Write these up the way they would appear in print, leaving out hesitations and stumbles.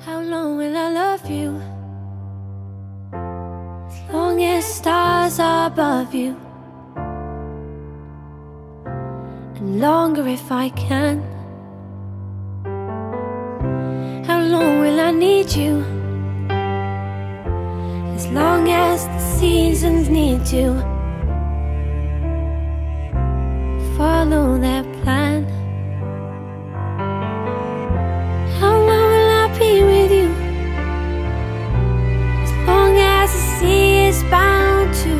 How long will I love you? As long as stars are above you, and longer if I can. How long will I need you? As long as the seasons need to follow their plan. How long will I be with you? As long as the sea is bound to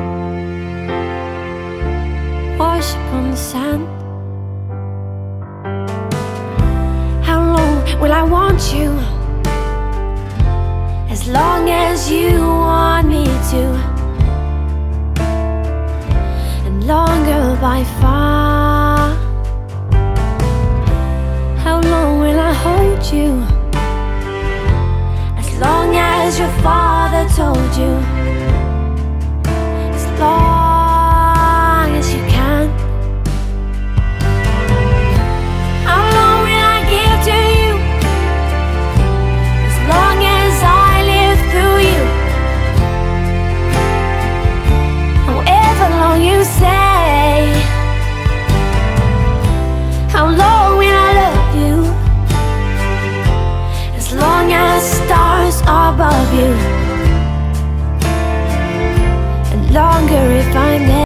wash upon the sand. How long will I want you? As long as you want me to, and longer by far. How long will I hold you? As long as your father told you, as long as you can. How long will I give to you? As long as I live through you. However long you say. How long will I love you? As long as stars are above you, and longer if I may.